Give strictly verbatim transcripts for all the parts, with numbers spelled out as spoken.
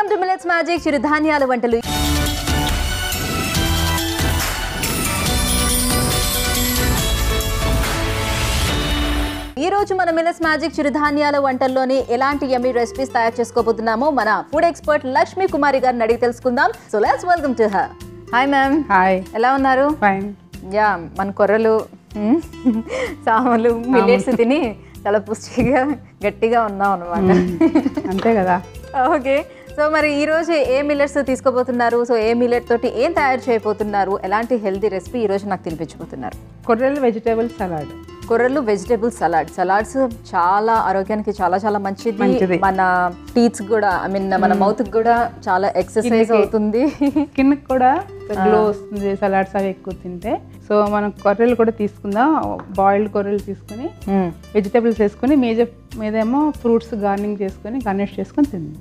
Welcome to millets magic చిరుధాన్యాల వంటలు. ఈ రోజు మన మిల్లెట్స్ మ్యాజిక్ చిరుధాన్యాల వంటల్లోని ఎలాంటి యమ్మీ రెసిపీస్ తయారు చేసుకోబోతున్నామో మన ఫుడ్ ఎక్స్పర్ట్ లక్ష్మీ కుమారి గారిని అడిగి తెలుసుకుందాం. So let's welcome to her. Hi ma'am. Hi. ఎలా ఉన్నారు? ఫైన్. యా, మన కొర్రలు సామలు మిల్లెట్స్ తిని చాలా పుష్టిగా గట్టిగా ఉన్నాం అన్నమాట. అంతే కదా. ఓకే, సో మరి ఈ రోజు ఏ మిల్లెట్స్ తీసుకోబోతున్నారు? సో ఏ మిల్లెట్ తోటి ఏం తయారు చేయబోతున్నారు? ఎలాంటి హెల్తీ రెసిపీ ఈ రోజు నాకు తినిపించబోతున్నారు? కొర్రలు వెజిటేబుల్ సలాడ్. కొర్రలు వెజిటేబుల్ సలాడ్. సలాడ్స్ చాలా ఆరోగ్యానికి చాలా చాలా మంచిది. మన టీత్స్ కూడా, ఐ మీన్ మన మౌత్ కూడా చాలా ఎక్సర్సైజ్ అవుతుంది. స్కిన్ కూడా గ్లో వస్తుంది సలాడ్స్ అవి ఎక్కువ తింటే. సో మనం కొర్రలు కూడా తీసుకుందాం. బాయిల్డ్ కొర్రలు తీసుకుని వెజిటేబుల్స్ వేసుకుని మీద మీదేమో ఫ్రూట్స్ గార్నింగ్ చేసుకుని గార్నిష్ చేసుకుని తిందాం.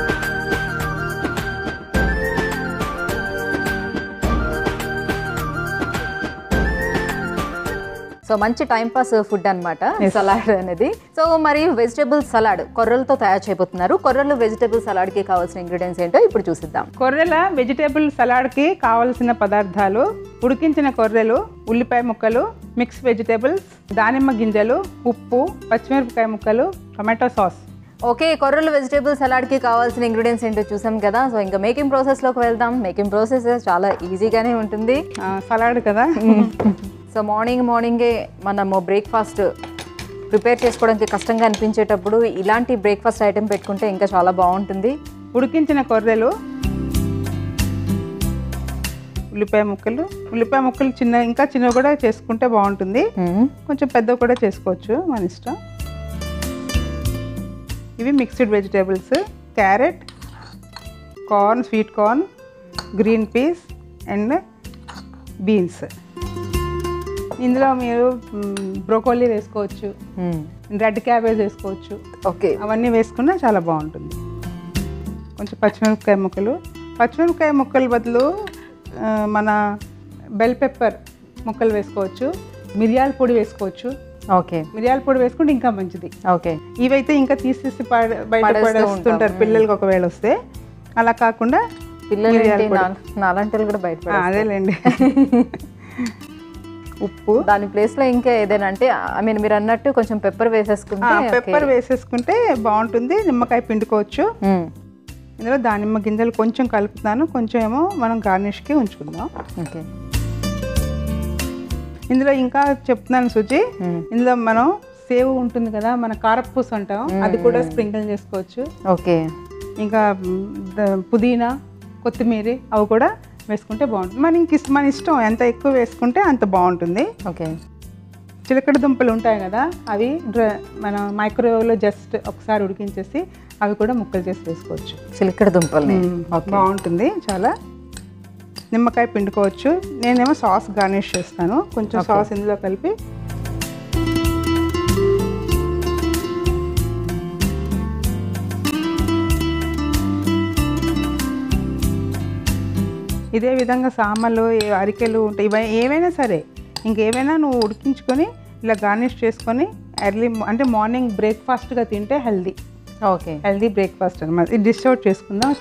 సో మంచి టైం పాస్ ఫుడ్ అనమాట సలాడ్ అనేది. సో మరి వెజిటేబుల్ సలాడ్ కొర్రలతో తయారు చేయబోతున్నారు. కొర్రలు వెజిటేబుల్ సలాడ్ కి కావాల్సిన ఇంగ్రీడియంట్స్ ఏంటో ఇప్పుడు చూసిద్దాం. కొర్రెల వెజిటేబుల్ సలాడ్ కి కావలసిన పదార్థాలు: ఉడికించిన కొర్రెలు, ఉల్లిపాయ ముక్కలు, మిక్స్ వెజిటేబుల్స్, దానిమ్మ గింజలు, ఉప్పు, పచ్చిమిరపకాయ ముక్కలు, టొమాటో సాస్. ఓకే, కొర్రలు వెజిటేబుల్ సలాడ్ కి కావాల్సిన ఇంగ్రీడియంట్స్ ఏంటో చూసాం కదా. సో ఇంకా మేకింగ్ ప్రాసెస్ లోకి వెళ్దాం. మేకింగ్ ప్రాసెస్ చాలా ఈజీగానే ఉంటుంది, సలాడ్ కదా. సో మార్నింగ్ మార్నింగే మనము బ్రేక్ఫాస్ట్ ప్రిపేర్ చేసుకోవడానికి కష్టంగా అనిపించేటప్పుడు ఇలాంటి బ్రేక్ఫాస్ట్ ఐటెం పెట్టుకుంటే ఇంకా చాలా బాగుంటుంది. ఉడికించిన కొర్రెలు, ఉల్లిపాయ ముక్కలు. ఉల్లిపాయ ముక్కలు చిన్న ఇంకా చిన్నవి కూడా చేసుకుంటే బాగుంటుంది, కొంచెం పెద్దవి కూడా చేసుకోవచ్చు, మన ఇష్టం. ఇవి mixed vegetables: carrot, corn, sweet corn, green peas and beans. ఇందులో మీరు బ్రోకోలీ వేసుకోవచ్చు, రెడ్ క్యాబేజ్ వేసుకోవచ్చు. ఓకే, అవన్నీ వేసుకున్నా చాలా బాగుంటుంది. కొంచెం పచ్చిమిరపకాయ ముక్కలు. పచ్చిమిరపకాయ ముక్కల బదులు మన బెల్ పెప్పర్ ముక్కలు వేసుకోవచ్చు, మిరియాల పొడి వేసుకోవచ్చు. ఓకే, మిరియాల పొడి వేసుకుంటే ఇంకా మంచిది. ఓకే, ఇవైతే ఇంకా తీసేసి బయట పడేస్తుంటారు పిల్లలకి ఒకవేళ వస్తే. అలా కాకుండా పిల్లలు నాలాంటి కూడా బయట. అదేలేండి. ఉప్పు. దాని ప్లేస్ లో ఇంకా ఏదైనా అంటే ఐ మీన్ మీరు అన్నట్టు కొంచెం పెప్పర్ వేసేసుకుంటే పెప్పర్ వేసేసుకుంటే బాగుంటుంది. నిమ్మకాయ పిండుకోవచ్చు. ఇందులో దానిమ్మ గింజలు కొంచెం కలుపుతాను, కొంచెం ఏమో మనం గార్నిష్కి ఉంచుకుందాం. ఓకే, ఇందులో ఇంకా చెప్తున్నాను సుజి, ఇందులో మనం సేవ్ ఉంటుంది కదా, మన కారపూస అంటాం, అది కూడా స్ప్రింకిల్ చేసుకోవచ్చు. ఓకే, ఇంకా పుదీనా, కొత్తిమీర అవి కూడా వేసుకుంటే బాగుంటుంది. మనకి మన ఇష్టం, ఎంత ఎక్కువ వేసుకుంటే అంత బాగుంటుంది. ఓకే, చిలకడ దుంపలు ఉంటాయి కదా, అవి మన మైక్రోవేవ్లో జస్ట్ ఒకసారి ఉడికించేసి అవి కూడా ముక్కలు చేసి వేసుకోవచ్చు. చిలకడ దుంపలు బాగుంటుంది చాలా. నిమ్మకాయ పిండుకోవచ్చు. నేనేమో సాస్ గార్నిష్ చేస్తాను, కొంచెం సాస్ ఇందులో కలిపి. ఇదే విధంగా సామలు, అరికెలు ఉంటాయి, ఇవి ఏవైనా సరే ఇంకేమైనా నువ్వు ఉడికించుకొని ఇలా గార్నిష్ చేసుకొని ఎర్లీ అంటే మార్నింగ్ బ్రేక్ఫాస్ట్గా తింటే హెల్దీ. ఓకే, హెల్దీ బ్రేక్ఫాస్ట్ అనమాట. ఇది డిష్ అవుట్ చేసుకుందాం.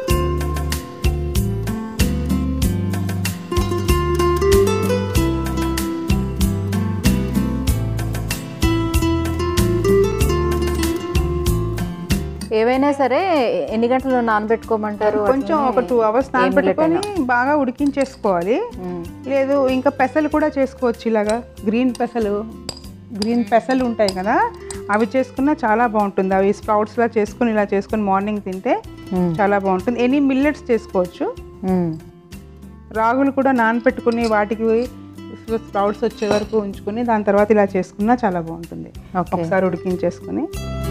ఏవైనా సరే ఎన్ని గంటలు నానబెట్టుకోమంటారు? కొంచెం ఒక టూ అవర్స్ నానబెట్టుకొని బాగా ఉడికించేసుకోవాలి. లేదు ఇంకా పెసలు కూడా చేసుకోవచ్చు. ఇలాగా గ్రీన్ పెసలు, గ్రీన్ పెసలు ఉంటాయి కదా, అవి చేసుకున్నా చాలా బాగుంటుంది. అవి స్ప్రౌట్స్లా చేసుకుని ఇలా చేసుకుని మార్నింగ్ తింటే చాలా బాగుంటుంది. ఎనీ మిల్లెట్స్ చేసుకోవచ్చు. రాగులు కూడా నానబెట్టుకుని వాటికి స్ప్రౌట్స్ వచ్చే వరకు ఉంచుకుని దాని తర్వాత ఇలా చేసుకున్నా చాలా బాగుంటుంది. ఒకసారి ఉడికించేసుకుని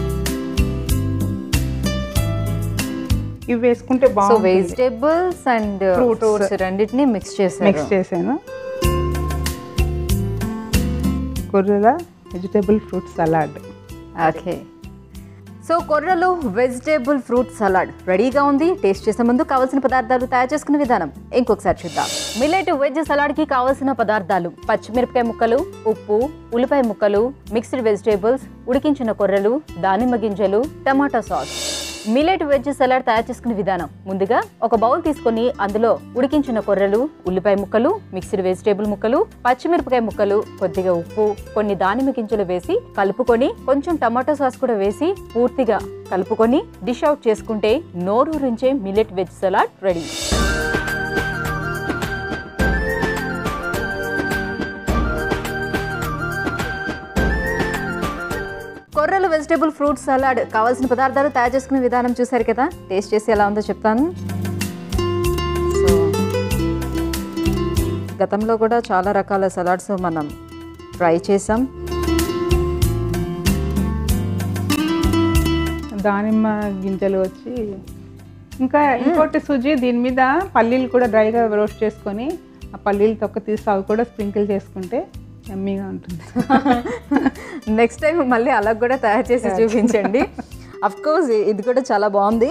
ఇవి వేసుకుంటే బాగుంటుంది. వెజిటేబుల్స్ అండ్ ఫ్రూట్స్ రెండింటిని మిక్స్ చేసాను మిక్స్ చేశాను కొర్రెల vegetable fruit salad. Okay, so కొర్రలు వెజిటేబుల్ ఫ్రూట్ సలాడ్ రెడీగా ఉంది. టేస్ట్ చేసే ముందు కావాల్సిన పదార్థాలు, తయారు చేసుకునే విధానం ఇంకొకసారి చూద్దాం. మిల్లెట్ వెజ్ సలాడ్కి కావాల్సిన పదార్థాలు: పచ్చిమిరపకాయ ముక్కలు, ఉప్పు, ఉల్లిపాయ ముక్కలు, మిక్స్డ్ వెజిటేబుల్స్, ఉడికించిన కొర్రలు, దానిమ్మ గింజలు, tomato sauce. Millet veg salad తయారు చేసుకునే విధానం. ముందుగా ఒక బౌల్ తీసుకొని అందులో ఉడికించిన కొర్రలు, ఉల్లిపాయ ముక్కలు, మిక్స్డ్ వెజిటేబుల్ ముక్కలు, పచ్చిమిరపకాయ ముక్కలు, కొద్దిగా ఉప్పు, కొన్ని దానిమ్మ గింజలు వేసి కలుపుకొని కొంచెం టమాటో సాస్ కూడా వేసి పూర్తిగా కలుపుకొని డిష్ అవుట్ చేసుకుంటే నోరూరించే మిల్లెట్ వెజ్ సలాడ్ రెడీ. కొర్రలు వెజిటేబుల్ ఫ్రూట్ సలాడ్ కావాల్సిన పదార్థాలు తయారు చేసుకునే విధానం చూసారు కదా. టేస్ట్ చేసి ఎలా ఉందో చెప్తాను. సో గతంలో కూడా చాలా రకాల సలాడ్స్ మనం ట్రై చేసాం. దానిమ్మ గింజలు వచ్చి ఇంకా ఇంకోటి సుజీ దీని మీద పల్లీలు కూడా డ్రైగా రోస్ట్ చేసుకొని ఆ పల్లీలు తొక్క తీసి అవి కూడా స్ప్రింకిల్ చేసుకుంటే ఎమ్మీగా ఉంటుంది. నెక్స్ట్ టైం మళ్ళీ అలా కూడా తయారు చేసి చూపించండి. అఫ్ కోర్స్ ఇది కూడా చాలా బాగుంది.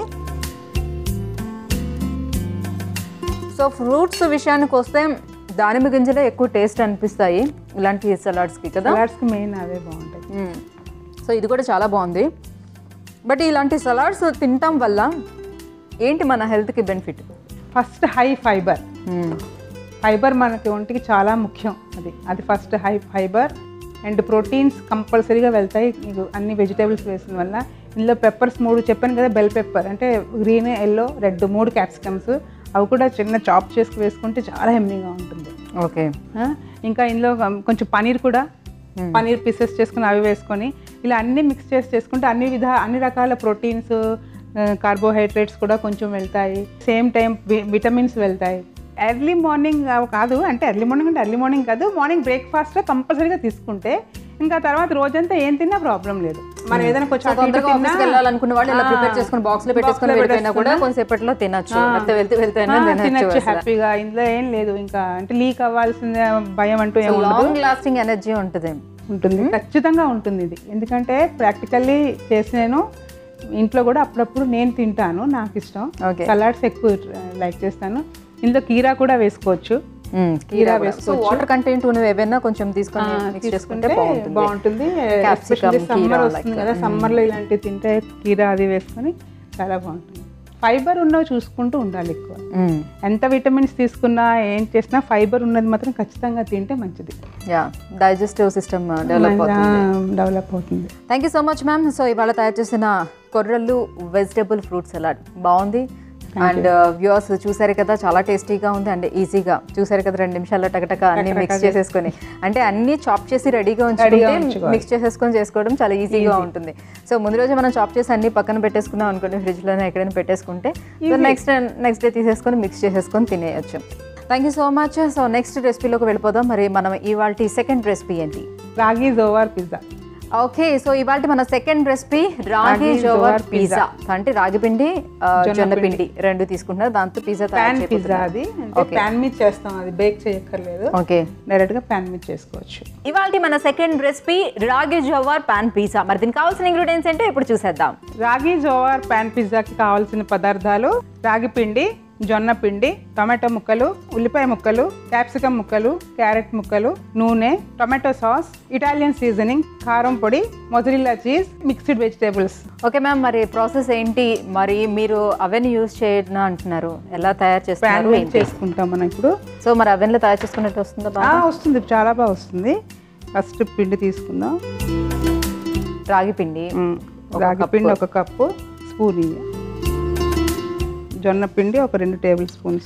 సో ఫ్రూట్స్ విషయానికి వస్తే దానిమ్మ గింజలే ఎక్కువ టేస్ట్ అనిపిస్తాయి ఇలాంటి సలాడ్స్కి కదా. సలాడ్స్కి మెయిన్ అవే బాగుంటాయి. సో ఇది కూడా చాలా బాగుంది. బట్ ఇలాంటి సలాడ్స్ తినటం వల్ల ఏంటి మన హెల్త్కి benefit? First high fibre. Fibre మనకి ఒంటికి చాలా ముఖ్యం. అది అది first high fibre and proteins కంపల్సరీగా వెళ్తాయి మీకు అన్ని వెజిటేబుల్స్ వేసిన వల్ల. ఇందులో పెప్పర్స్ మూడు చెప్పాను కదా, బెల్ పెప్పర్ అంటే గ్రీన్, ఎల్లో, రెడ్ మూడు క్యాప్సికమ్స్ అవి కూడా చిన్న చాప్ చేసుకు వేసుకుంటే చాలా హెమ్మీగా ఉంటుంది. ఓకే. ఇంకా ఇందులో కొంచెం పనీర్ కూడా పనీర్ పీసెస్ చేసుకుని అవి వేసుకొని ఇలా అన్నీ మిక్స్ చేసి చేసుకుంటే అన్ని విధ అన్ని రకాల ప్రోటీన్స్, కార్బోహైడ్రేట్స్ కూడా కొంచెం వెళ్తాయి. సేమ్ టైం విటమిన్స్ వెళ్తాయి. ఎర్లీ మార్నింగ్ కాదు అంటే ఎర్లీ మార్నింగ్ అంటే ఎర్లీ మార్నింగ్ కాదు, మార్నింగ్ బ్రేక్ఫాస్ట్లో కంపల్సరీగా తీసుకుంటే ఇంకా తర్వాత రోజంతా ఏం తిన్నా ప్రాబ్లం లేదు. మనం ఏదైనా కొంచెం వెళ్ళాలనుకున్న వాళ్ళు ఇలా ప్రిపేర్ చేసుకుని బాక్స్ లో పెట్టేసుకుని వెళ్ళిపోయినా కూడా కొంచెంసేపట్లో తినచ్చు, వెళ్తే వెళ్తే తినచ్చు హ్యాపీగా. ఇందులో ఏం లేదు ఇంకా అంటే లీక్ అవ్వాల్సిన భయం అంటూ ఏం ఉండదు. లాంగ్ లాస్టింగ్ ఎనర్జీ ఉంటుంది ఉంటుంది ఖచ్చితంగా ఉంటుంది ఇది. ఎందుకంటే ప్రాక్టికల్లీ చేసి నేను ఇంట్లో కూడా అప్పుడప్పుడు నేను తింటాను, నాకు ఇష్టం. సలాడ్స్ ఎక్కువ లైక్ చేస్తాను. ఇందులో కీరా కూడా వేసుకోవచ్చు. కీరా వేసుకోవచ్చు. వాటర్ కంటెంట్ ఉన్నవి ఏవైనా కొంచెం తీసుకొని మిక్స్ చేసుకుంటే బాగుంటుంది. సమ్మర్ వస్తుంది కదా, సమ్మర్ లో ఇలాంటివి తింటే కీరా అది వేసుకొని చాలా బాగుంటుంది. ఫైబర్ ఉన్నవి చూసుకుంటూ ఉండాలి ఎక్కువ. ఎంత విటమిన్స్ తీసుకున్నా ఏం చేసినా ఫైబర్ ఉన్నది మాత్రం ఖచ్చితంగా తింటే మంచిది. యా, డైజెస్టివ్ సిస్టమ్ డెవలప్ అవుతుంది డెవలప్ అవుతుంది thank you so much ma'am. So ఇవాళ తయారు చేసిన కొర్రలు వెజిటబుల్ ఫ్రూట్ సలాడ్ బాగుంది. అండ్ వ్యూవర్స్ చూసారు కదా, చాలా టేస్టీగా ఉంది అండ్ ఈజీగా చూసారు కదా. రెండు నిమిషాల్లో టకటక అన్ని మిక్స్ చేసేసుకొని అంటే అన్ని చాప్ చేసి రెడీగా ఉంచుకుంటే మిక్స్ చేసేసుకొని చేసుకోవడం చాలా ఈజీగా ఉంటుంది. సో ముందు రోజు మనం చాప్ చేసి అన్ని పక్కన పెట్టేసుకున్నాం అనుకోండి, ఫ్రిడ్జ్లోనే ఎక్కడైనా పెట్టేసుకుంటే నెక్స్ట్ నెక్స్ట్ డే తీసేసుకొని మిక్స్ చేసేసుకొని తినేయచ్చు. Thank you so much. So next రెసిపీలోకి వెళ్ళిపోదాం. మరి మనం ఇవాళ సెకండ్ రెసిపీ ఏంటి? రాగి జోవార్ పిజ్జా. ఓకే, సో ఇవాళ మన సెకండ్ రెసిపీ రాగి జోవర్ పిజ్జా. అంటే రాగి పిండి, జొన్న పిండి రెండు తీసుకుంటున్నారు, దాంతో పిజ్జా తయారు పిజ్జా. అది ప్యాన్ మీద చేస్తాం, అది బేక్ చేయక్కర్లేదు. ఓకే, డైరెక్ట్ గా ప్యాన్ మీద చేసుకోవచ్చు. ఇవాళ మన సెకండ్ రెసిపీ రాగి జోవర్ పాన్ పిజ్జా. మరి దీనికి కావాల్సిన ఇంగ్రీడియంట్స్ ఏంటో ఇప్పుడు చూసేద్దాం. రాగి జోవర్ పాన్ పిజ్జాకి కావాల్సిన పదార్థాలు రాగి పిండి, జొన్న పిండి, టొమాటో ముక్కలు, ఉల్లిపాయ ముక్కలు, క్యాప్సికమ్ ముక్కలు, క్యారెట్ ముక్కలు, నూనె, టొమాటో సాస్, ఇటాలియన్ సీజనింగ్, కారం పొడి, mozzarella cheese, mixed vegetables. Okay ma'am, మరి ప్రాసెస్ ఏంటి? మరి మీరు అవెన్ యూజ్ చేయడం అంటున్నారు, ఎలా తయారు చేస్తారు? చేసుకుంటాం మనం ఇప్పుడు. సో మరి అవెన్ లో తయారు చేసుకున్నట్టు వస్తుందా? వస్తుంది, చాలా బాగా వస్తుంది. ఫస్ట్ పిండి తీసుకుందాం. రాగి పిండి, రాగి పిండి ఒక కప్పు, స్పూన్. జొన్న పిండి ఒక రెండు టేబుల్ స్పూన్స్,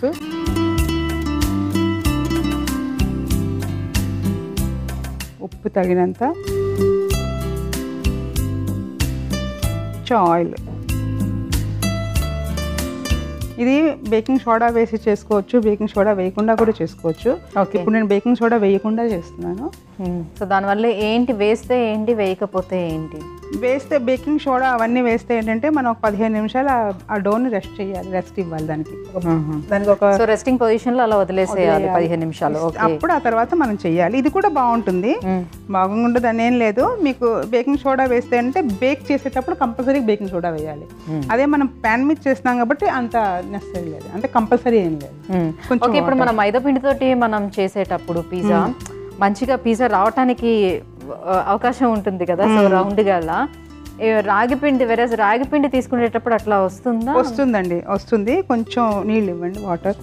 ఉప్పు తగినంత, ఆయిల్. ఇది బేకింగ్ సోడా వేసి చేసుకోవచ్చు, బేకింగ్ సోడా వేయకుండా కూడా చేసుకోవచ్చు. ఇప్పుడు నేను బేకింగ్ సోడా వేయకుండా చేస్తున్నాను. సో దానివల్ల ఏంటి, వేస్తే ఏంటి, వేయకపోతే ఏంటి? వేస్తే బేకింగ్ సోడా అవన్నీ వేస్తే ఏంటంటే మనం ఒక పదిహేను నిమిషాలు ఆ డోని రెస్ట్ చేయాలి, రెస్ట్ ఇవ్వాలి దానికి. దానికి ఒక రెస్టింగ్ పొజిషన్ లో అలా వదిలేసేయాలి పదిహేను నిమిషాలు. అప్పుడు ఆ తర్వాత మనం చెయ్యాలి. ఇది కూడా బాగుంటుంది, బాగుండదు అని ఏం లేదు. మీకు బేకింగ్ సోడా వేస్తే అంటే బేక్ చేసేటప్పుడు కంపల్సరీ బేకింగ్ సోడా వేయాలి. అదే మనం ప్యాన్ మీద చేస్తున్నాం కాబట్టి అంత నెసరీ లేదు, అంటే కంపల్సరీ ఏం లేదు. ఓకే, ఇప్పుడు మనం మైదా పిండితోటి మనం చేసేటప్పుడు పిజ్జా మంచిగా పిజ్జా రావటానికి అవకాశం ఉంటుంది కదా, సో రౌండ్ గా అలా. రాగి పిండి వేరే రాగి పిండి తీసుకునేటప్పుడు అట్లా వస్తుందా? వస్తుందండి, వస్తుంది. కొంచెం నీళ్ళు ఇవ్వండి, వాటర్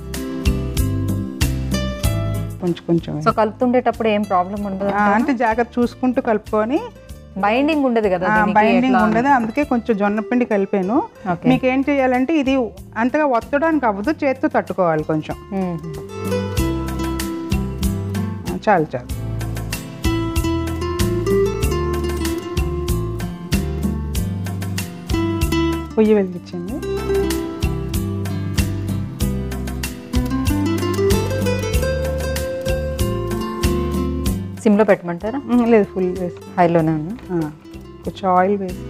కొంచెం కొంచెం. సో కలుపుతుండేటప్పుడు ఏం ప్రాబ్లం ఉండదు అంటే జాగ్రత్త చూసుకుంటూ కలుపుకొని. బైండింగ్ ఉండదు కదా, బైండింగ్ ఉండదు, అందుకే కొంచెం జొన్న పిండి కలిపాను. మీకు ఏం చేయాలంటే ఇది అంతగా ఒత్తడానికి అవ్వదు, చేతితో తట్టుకోవాలి కొంచెం. చాలు చాలు. పొయ్యి వెలిగించండి. సిమ్లో పెట్టమంటారా? లేదు, ఫుల్ వేసి హైలోనే ఉన్నా. కొంచెం ఆయిల్ వేసి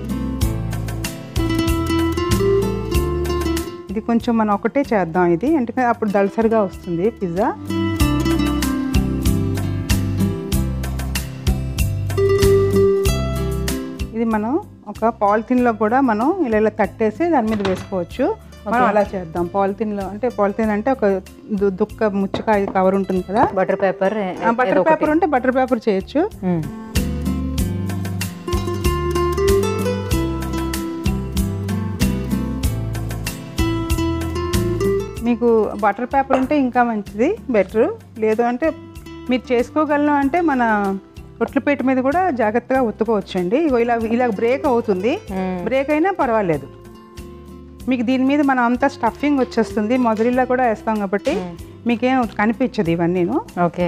ఇది కొంచెం మనం ఒకటే చేద్దాం ఇది, ఎందుకంటే అప్పుడు దళసరిగా వస్తుంది పిజ్జా. ఇది మనం ఒక పాలిథిన్లో కూడా మనం ఇలా ఇలా తట్టేసి దాని మీద వేసుకోవచ్చు. మనం అలా చేద్దాం. పాలిథిన్లో అంటే పాలిథిన్ అంటే ఒక దుక్క ముచ్చకాయ కవర్ ఉంటుంది కదా, బటర్ పేపర్. బటర్ పేపర్ ఉంటే బటర్ పేపర్ చేయొచ్చు. మీకు బటర్ పేపర్ ఉంటే ఇంకా మంచిది, బెటర్. లేదు అంటే మీరు చేసుకోగలను అంటే మన రొట్టెలపేట మీద కూడా జాగ్రత్తగా ఒత్తుకోవచ్చు అండి. ఇలా ఇలా బ్రేక్ అవుతుంది, బ్రేక్ అయినా పర్వాలేదు. మీకు దీని మీద మనం అంతా స్టఫింగ్ వచ్చేస్తుంది, మొజరెల్లా కూడా వేస్తాం కాబట్టి మీకేం కనిపించదు ఇవన్నీ. ఓకే.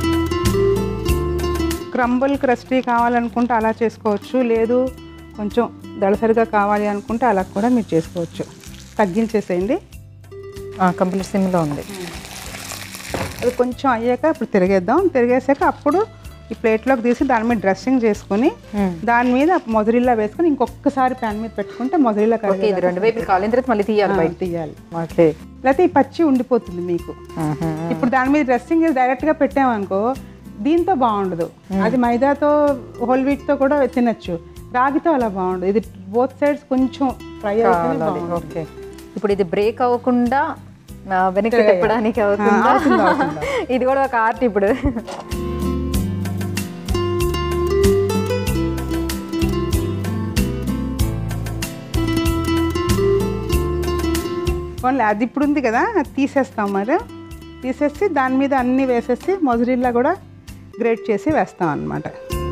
క్రంబుల్ క్రస్టీ కావాలనుకుంటే అలా చేసుకోవచ్చు, లేదు కొంచెం దళసరిగా కావాలి అనుకుంటే అలా కూడా మీరు చేసుకోవచ్చు. తగ్గించేసేయండి. కంప్లీట్ సిమ్లో ఉంది. అది కొంచెం అయ్యాక ఇప్పుడు తిరిగేద్దాం. తిరిగేసాక అప్పుడు ఈ ప్లేట్లోకి తీసి దాని మీద డ్రెస్సింగ్ చేసుకుని దాని మీద మొజరెల్లా వేసుకుని ఇంకొకసారి ప్యాన్ మీద పెట్టుకుంటే మొజరెల్లా కర్రీ రెండు వైపులు కాలిన తర్వాత మళ్ళీ తీయాలి, బయట తీయాలి. లేకపోతే ఈ పచ్చి ఉండిపోతుంది మీకు. ఇప్పుడు దాని మీద డ్రెస్సింగ్ చేసి డైరెక్ట్గా పెట్టామనుకో దీంతో బాగుండదు. అది మైదాతో హోల్ వీట్తో కూడా తినచ్చు, రాగితో అలా బాగుండదు. ఇది బోత్ సైడ్స్ కొంచెం ఫ్రై అవుతుంది. ఓకే. ఇప్పుడు ఇది బ్రేక్ అవ్వకుండా వెనక్కి తిప్పడానికి అవుతుందా? ఇది కూడా ఒక ఆర్ట్. ఇప్పుడు ఓన్లీ అది ఇప్పుడు ఉంది కదా, అది తీసేస్తాం. మరి తీసేసి దాని మీద అన్నీ వేసేసి మొజరెల్లా కూడా గ్రేట్ చేసి వేస్తాం అన్నమాట.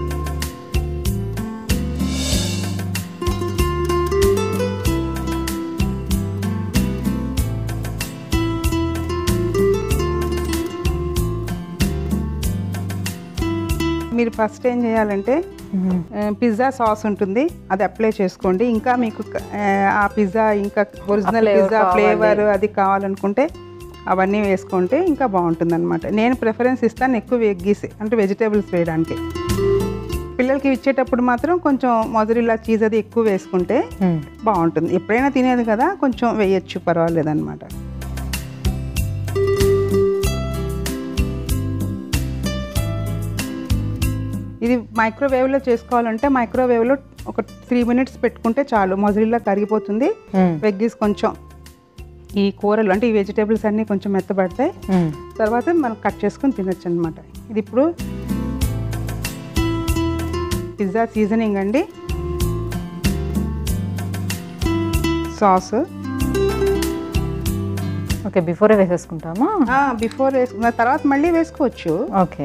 మీరు ఫస్ట్ ఏం చేయాలంటే పిజ్జా సాస్ ఉంటుంది, అది అప్లై చేసుకోండి. ఇంకా మీకు ఆ పిజ్జా ఇంకా ఒరిజినల్ పిజ్జా ఫ్లేవర్ అది కావాలనుకుంటే అవన్నీ వేసుకుంటే ఇంకా బాగుంటుంది అనమాట. నేను ప్రిఫరెన్స్ ఇస్తాను ఎక్కువ వెగ్గీస్ అంటే వెజిటేబుల్స్ వేయడానికి. పిల్లలకి ఇచ్చేటప్పుడు మాత్రం కొంచెం మొజరెల్లా చీజ్ అది ఎక్కువ వేసుకుంటే బాగుంటుంది. ఎప్పుడైనా తినేది కదా, కొంచెం వేయచ్చు, పర్వాలేదు అనమాట. ఇది మైక్రోవేవ్లో చేసుకోవాలంటే మైక్రోవేవ్లో ఒక త్రీ మినిట్స్ పెట్టుకుంటే చాలు, మొజరెల్లా కరిగిపోతుంది. వెగ్గీస్ కొంచెం ఈ కూరలు అంటే ఈ వెజిటేబుల్స్ అన్నీ కొంచెం మెత్తబడతాయి, తర్వాత మనం కట్ చేసుకొని తినచ్చు అనమాట. ఇది ఇప్పుడు పిజ్జా సీజనింగ్ అండి. సాస్ ఓకే, బిఫోరే వేసేసుకుంటామా? బిఫోర్ వేసుకున్న తర్వాత మళ్ళీ వేసుకోవచ్చు. ఓకే.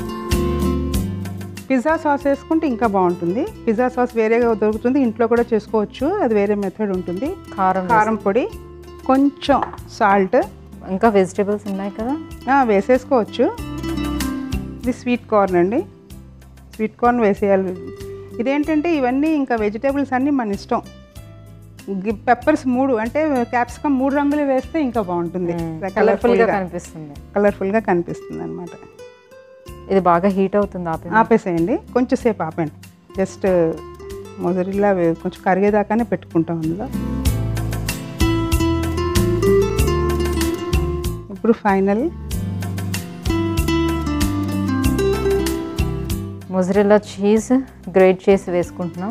పిజ్జా సాస్ వేసుకుంటే ఇంకా బాగుంటుంది. పిజ్జా సాస్ వేరేగా దొరుకుతుంది, ఇంట్లో కూడా చేసుకోవచ్చు, అది వేరే మెథడ్ ఉంటుంది. కారం కారం పొడి, కొంచెం సాల్ట్, ఇంకా వెజిటేబుల్స్ ఉన్నాయి కదా వేసేసుకోవచ్చు. ఇది స్వీట్ కార్న్ అండి, స్వీట్ కార్న్ వేసేయాలి. ఇదేంటంటే ఇవన్నీ ఇంకా వెజిటేబుల్స్ అన్నీ మన ఇష్టం. పెప్పర్స్ మూడు అంటే క్యాప్సికమ్ మూడు రంగులు వేస్తే ఇంకా బాగుంటుంది, కలర్ఫుల్గా కనిపిస్తుంది. కలర్ఫుల్గా కనిపిస్తుంది అనమాట. ఇది బాగా హీట్ అవుతుంది, ఆపే ఆపేసేయండి. కొంచెం సేపు ఆపండి, జస్ట్ మొజరెల్లా కొంచెం కరిగేదాకానే పెట్టుకుంటాం అందులో. ఇప్పుడు ఫైనల్ మొజరెల్లా చీజ్ గ్రేట్ చేసి వేసుకుంటున్నాం.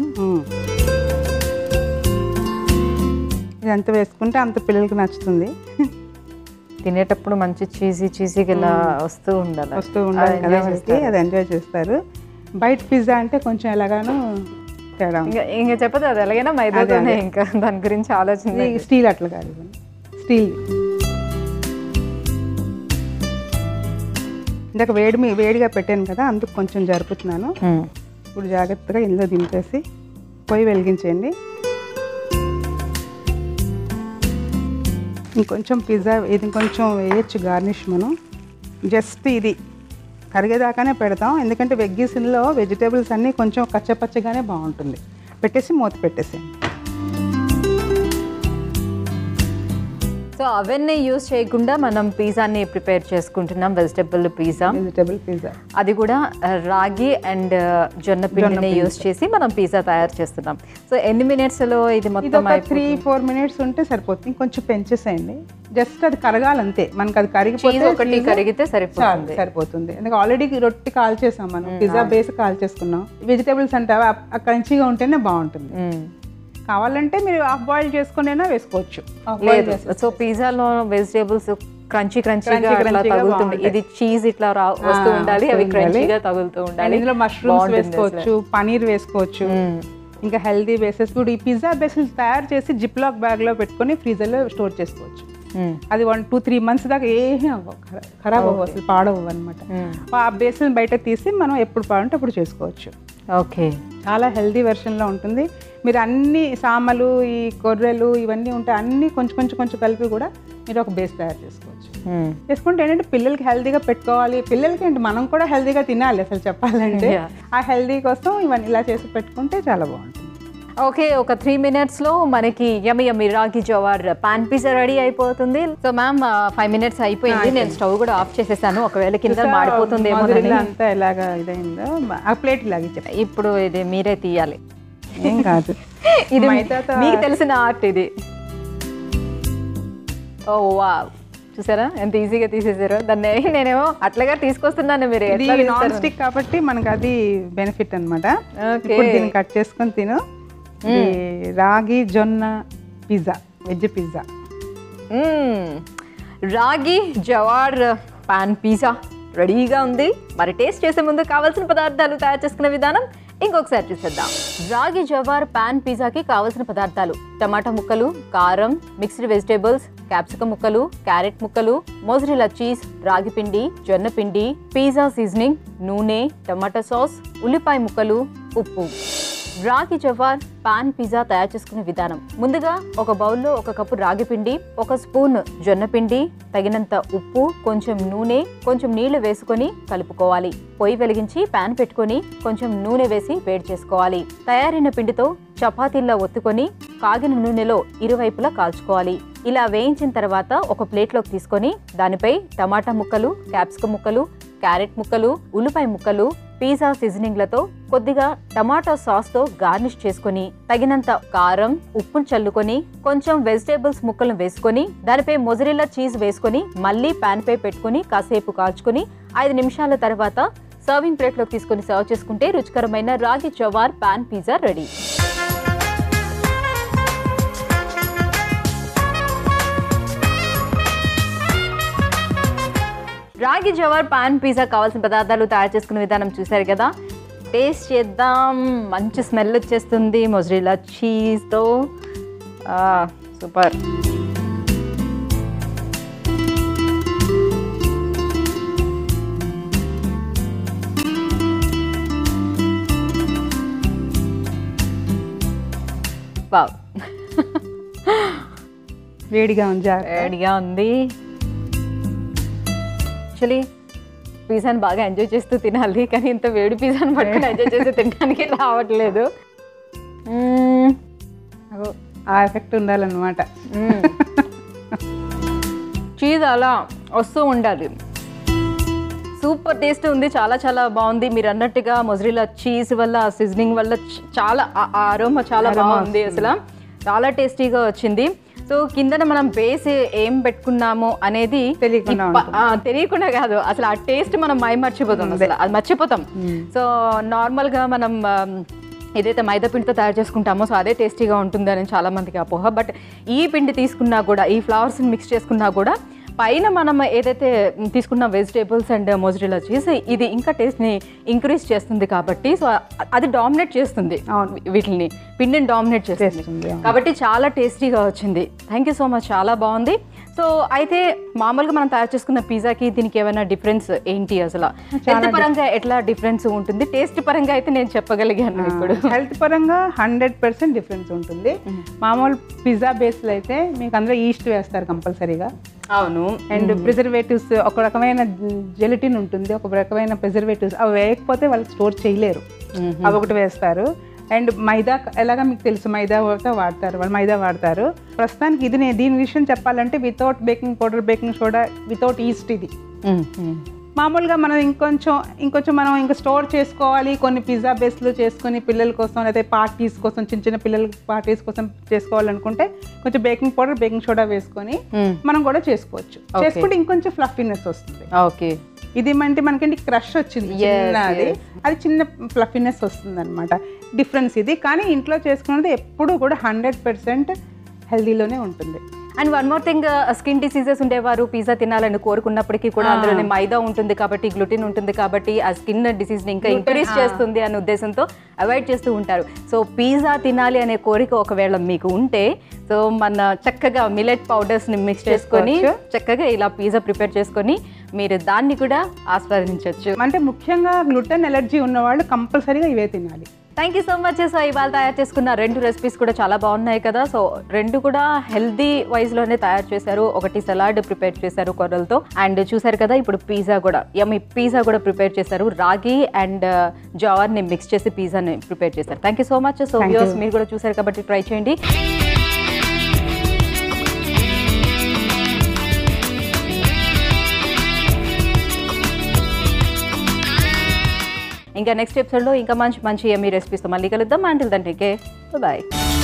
ఇది ఎంత వేసుకుంటే అంత పిల్లలకి నచ్చుతుంది. తినేటప్పుడు మంచి చీజీ చీజీగా ఇలా వస్తూ ఉండాలి వస్తూ ఉండాలి కదా, అది ఎంజాయ్ చేస్తారు. బయట పిజ్జా అంటే కొంచెం ఎలాగానో తేడా ఇంకా ఇంకా చెప్పదు అది ఎలాగైనా మైదాతోనే, ఇంకా దాని గురించి ఆలోచన. స్టీల్ అట్లా కాదు, స్టీల్. ఇందాక వేడి మీ వేడిగా పెట్టాను కదా, అందుకు కొంచెం జరుపుతున్నాను. ఇప్పుడు జాగ్రత్తగా ఇందులో దింపేసి పొయ్యి వెలిగించేయండి. ఇంకొంచెం పిజ్జా ఇది కొంచెం వేయచ్చు గార్నిష్. మనం జస్ట్ ఇది కరిగేదాకానే పెడతాం, ఎందుకంటే వెగ్గీస్లో వెజిటేబుల్స్ అన్నీ కొంచెం కచ్చపచ్చగానే బాగుంటుంది. పెట్టేసి మూత పెట్టేసేయండి. సో అవన్నీ యూజ్ చేయకుండా మనం పిజ్జాని ప్రిపేర్ చేసుకుంటున్నాం, వెజిటేబుల్ పిజ్జా. వెజిటేబుల్ పిజ్జా అది కూడా రాగి అండ్ జొన్న పిండిని యూజ్ చేసి మనం పిజ్జా తయారు చేస్తున్నాం. సో ఎన్ని మినిట్స్లో ఇది మొత్తం? త్రీ ఫోర్ మినిట్స్ ఉంటే సరిపోతుంది. ఇంకొంచెం పెంచేసేయండి, జస్ట్ అది కరగాలంతే. మనకి అది కరిగిపోతే ఒకటి కరిగితే సరిపోతుంది సరిపోతుంది ఎందుకంటే ఆల్రెడీ రొట్టి కాల్ చేసాం మనం, పిజ్జా బేస్ కాల్ చేసుకున్నాం. వెజిటేబుల్స్ అంటే క్రంచీగా ఉంటేనే బాగుంటుంది. కావాలంటే మీరు హాఫ్ బాయిల్ చేసుకునైనా వేసుకోవచ్చు. లేదు, సో పిజ్జాలో వెజిటేబుల్స్ క్రంచీ క్రంచీగా అట్లా తగులుతుంది. ఇది చీజ్ ఇట్లా రా వస్తూ ఉండాలి, అవి క్రంచీగా తగులుతూ ఉండాలి. ఇందులో మష్రూమ్స్ వేసుకోవచ్చు, పనీర్ వేసుకోవచ్చు, ఇంకా హెల్దీ బేసెస్. ఇప్పుడు ఈ పిజ్జా బేసెస్ తయారు చేసి జిప్ లాక్ బ్యాగ్ లో పెట్టుకొని ఫ్రీజర్ లో స్టోర్ చేసుకోవచ్చు. అది వన్ టూ త్రీ మంత్స్ దాకా ఏమీ అవ్వవు, ఖరాబ్ అవ్వవు, అసలు పాడవు అనమాట. ఆ బేసన్ బయట తీసి మనం ఎప్పుడు పాడంటే అప్పుడు చేసుకోవచ్చు. ఓకే, చాలా హెల్దీ వెర్షన్లో ఉంటుంది. మీరు అన్ని సామలు, ఈ కొర్రెలు ఇవన్నీ ఉంటాయి, అన్నీ కొంచెం కొంచెం కొంచెం కలిపి కూడా మీరు ఒక బేస్ తయారు చేసుకోవచ్చు. చేసుకుంటే ఏంటంటే పిల్లలకి హెల్దీగా పెట్టుకోవాలి, పిల్లలకి ఏంటి మనం కూడా హెల్దీగా తినాలి అసలు చెప్పాలంటే. ఆ హెల్దీ కోసం ఇవన్నీ ఇలా చేసి పెట్టుకుంటే చాలా బాగుంటుంది. ఓకే, ఒక త్రీ మినిట్స్లో మనకి యమ్మి యమ్మి రాగి జవార్ పాన్ పిజ్జా రెడీ అయిపోతుంది. సో మ్యామ్ ఫైవ్ మినిట్స్ అయిపోయింది, నేను స్టవ్ కూడా ఆఫ్ చేసేసాను, ఒకవేళ కింద మాడిపోతుందేమో అంతా ఎలాగా ఇదైందో. ఆ ప్లేట్ ఇలాగే చెప్పండి. ఇప్పుడు ఇది మీరే తీయాలి. ఏం కాదు, ఇది మీకు తెలిసిన ఆర్ట్ ఇది. ఓ వావ్, చూసారా ఎంత ఈజీగా తీసేసారో దాన్ని. నేనేమో అట్లాగా తీసుకొస్తున్నాను, మీరు నాన్ స్టిక్ కాబట్టి మనకు అది బెనిఫిట్ అనమాట. దీన్ని కట్ చేసుకొని తిను. రాగి జొన్న పిజ్జా, వెజ్ పిజ్జా. రాగి జవార్ పాన్ పిజ్జా రెడీగా ఉంది. మరి టేస్ట్ చేసే ముందు కావాల్సిన పదార్థాలు, తయారు చేసుకునే విధానం ఇంకొకసారి చూసేద్దాం. రాగి జవార్ పాన్ పిజ్జాకి కావలసిన పదార్థాలు: టమాటా ముక్కలు, కారం, మిక్స్డ్ వెజిటేబుల్స్, క్యాప్సికమ్ ముక్కలు, క్యారెట్ ముక్కలు, మోజరెల్లా చీజ్, రాగి పిండి, జొన్న పిండి, పిజ్జా సీజనింగ్, నూనె, టమాటా సాస్, ఉల్లిపాయ ముక్కలు, ఉప్పు. రాగి జవార్ పాన్ పిజ్జా తయారు చేసుకునే విధానం: ముందుగా ఒక బౌల్లో ఒక కప్పు రాగి పిండి, ఒక స్పూన్ జొన్న పిండి, తగినంత ఉప్పు, కొంచెం నూనె, కొంచెం నీళ్లు వేసుకొని కలుపుకోవాలి. పొయ్యి వెలిగించి పాన్ పెట్టుకొని కొంచెం నూనె వేసి వేడి చేసుకోవాలి. తయారైన పిండితో చపాతీల్లా ఒత్తుకొని కాగిన నూనెలో ఇరువైపులా కాల్చుకోవాలి. ఇలా వేయించిన తర్వాత ఒక ప్లేట్లోకి తీసుకొని దానిపై టమాటా ముక్కలు, క్యాప్సికమ్ ముక్కలు, క్యారెట్ ముక్కలు, ఉల్లిపాయ ముక్కలు, పిజ్జా సీజనింగ్లతో కొద్దిగా టమాటా సాస్తో గార్నిష్ చేసుకొని తగినంత కారం, ఉప్పును చల్లుకొని కొంచెం వెజిటేబుల్స్ ముక్కలను వేసుకొని దానిపై మొజరెల్లా చీజ్ వేసుకొని మళ్ళీ పాన్ పై పెట్టుకుని కాసేపు కాల్చుకొని ఐదు నిమిషాల తర్వాత సర్వింగ్ ప్లేట్లోకి తీసుకొని సర్వ్ చేసుకుంటే రుచికరమైన రాగి జవార్ పాన్ పిజ్జా రెడీ. రాగి జవార్ పాన్ పిజ్జా కావాల్సిన పదార్థాలు, తయారు చేసుకునే విధానం చూసారు కదా. టేస్ట్ చేద్దాం. మంచి స్మెల్ వచ్చేస్తుంది మొజరెల్లా చీజ్తో. సూపర్. వావ్, వేడిగా ఉంది, వేడిగా ఉంది. యాక్చువల్లీ పిజ్జాని బాగా ఎంజాయ్ చేస్తూ తినాలి, కానీ ఇంత వేడి పిజ్జాని పట్టుకుని ఎంజాయ్ చేస్తూ తినడానికి రావట్లేదు. ఆ ఎఫెక్ట్ ఉండాలన్నమాట. చీజ్ అలా వస్తూ ఉండాలి. సూపర్ టేస్ట్ ఉంది, చాలా చాలా బాగుంది. మీరు అన్నట్టుగా మొజరెల్లా చీజ్ వల్ల, సీజనింగ్ వల్ల చాలా అరోమా చాలా బాగుంది, అసలు చాలా టేస్టీగా వచ్చింది. సో కిందన మనం బేస్ ఏం పెట్టుకున్నాము అనేది తెలియకుండా తెలియకుండా కాదు, అసలు ఆ టేస్ట్ మనం మై మర్చిపోతాం, అసలు అది మర్చిపోతాం. సో నార్మల్గా మనం ఏదైతే మైదా పిండితో తయారు చేసుకుంటామో సో అదే టేస్టీగా ఉంటుంది అని చాలా మందికి అపోహ. బట్ ఈ పిండి తీసుకున్నా కూడా, ఈ ఫ్లవర్స్ని మిక్స్ చేసుకున్నా కూడా పైన మనం ఏదైతే తీసుకున్న వెజిటేబుల్స్ అండ్ మొజరెల్లా చీజ్ ఇది ఇంకా టేస్ట్ని ఇంక్రీజ్ చేస్తుంది కాబట్టి సో అది డామినేట్ చేస్తుంది వీటిని పిండిని డామినేట్ చేస్తుంది కాబట్టి చాలా టేస్టీగా వచ్చింది. థ్యాంక్ యూ సో మచ్, చాలా బాగుంది. సో అయితే మామూలుగా మనం తయారు చేసుకున్న పిజ్జాకి దీనికి ఏమైనా డిఫరెన్స్ ఏంటి, అసలు హెల్త్ పరంగా ఎట్లా డిఫరెన్స్ ఉంటుంది? టేస్ట్ పరంగా అయితే నేను చెప్పగలిగాను. ఇప్పుడు హెల్త్ పరంగా హండ్రెడ్ పర్సెంట్ డిఫరెన్స్ ఉంటుంది. మామూలు పిజ్జా బేస్లో అయితే మీకు అందరూ ఈస్ట్ వేస్తారు కంపల్సరీగా. అవును. అండ్ ప్రిజర్వేటివ్స్ ఒక రకమైన జెలటిన్ ఉంటుంది, ఒక రకమైన ప్రిజర్వేటివ్స్ అవి వేయకపోతే వాళ్ళకి స్టోర్ చేయలేరు, అవి ఒకటి వేస్తారు. అండ్ మైదా ఎలాగా మీకు తెలుసు, మైదా వాడతారు వాళ్ళు, మైదా వాడతారు. ప్రస్తుతానికి ఇది నేను దీని విషయం చెప్పాలంటే without baking powder, baking soda, without yeast ఇది. మామూలుగా మనం ఇంకొంచెం ఇంకొంచెం మనం ఇంకా స్టోర్ చేసుకోవాలి, కొన్ని పిజ్జా బేస్లు చేసుకొని పిల్లల కోసం లేదా పార్టీస్ కోసం, చిన్న చిన్న పిల్లల పార్టీస్ కోసం చేసుకోవాలనుకుంటే కొంచెం బేకింగ్ పౌడర్, బేకింగ్ సోడా వేసుకొని మనం కూడా చేసుకోవచ్చు. చేసుకుంటే ఇంకొంచెం ఫ్లఫీనెస్ వస్తుంది. ఓకే. ఇది అంటే మనకంటే క్రష్ వచ్చింది చిన్నది, అది చిన్న ఫ్లఫీనెస్ వస్తుంది అనమాట. డిఫరెన్స్ ఇది. కానీ ఇంట్లో చేసుకున్నది ఎప్పుడు కూడా హండ్రెడ్ పర్సెంట్ హెల్దీలోనే ఉంటుంది. And one more thing, skin diseases ఉండేవారు పిజ్జా తినాలని కోరుకున్నప్పటికీ కూడా అందులోనే మైదా ఉంటుంది కాబట్టి, గ్లూటిన్ ఉంటుంది కాబట్టి ఆ స్కిన్ డిసీజ్ని ఇంకా ఇంక్రీజ్ చేస్తుంది అనే ఉద్దేశంతో అవాయిడ్ చేస్తూ ఉంటారు. సో పిజ్జా తినాలి అనే కోరిక ఒకవేళ మీకు ఉంటే సో మన చక్కగా మిల్లెట్ పౌడర్స్ని మిక్స్ చేసుకొని చక్కగా ఇలా పిజ్జా ప్రిపేర్ చేసుకొని మీరు దాన్ని కూడా ఆస్వాదించవచ్చు. అంటే ముఖ్యంగా గ్లూటెన్ ఎలర్జీ ఉన్నవాళ్ళు కంపల్సరీగా ఇవే తినాలి. Thank you so much. So ఇవాళ తయారు చేసుకున్న రెండు రెసిపీస్ కూడా చాలా బాగున్నాయి కదా. సో రెండు కూడా హెల్దీ వైజ్లోనే తయారు చేశారు. ఒకటి సలాడ్ ప్రిపేర్ చేశారు కొర్రలతో, అండ్ చూసారు కదా ఇప్పుడు పిజ్జా కూడా యమ్మీ పిజ్జా కూడా ప్రిపేర్ చేశారు. రాగి అండ్ జవార్ని మిక్స్ చేసి పిజ్జాని ప్రిపేర్ చేశారు. Thank you so much. So viewers మీరు కూడా చూసారు కాబట్టి ట్రై చేయండి. ఇంకా నెక్స్ట్ ఎపిసోడ్లో ఇంకా మంచి మంచి యమ్మీ రెసిపీస్తో మళ్ళీ కలుద్దాం. Until then take care, by.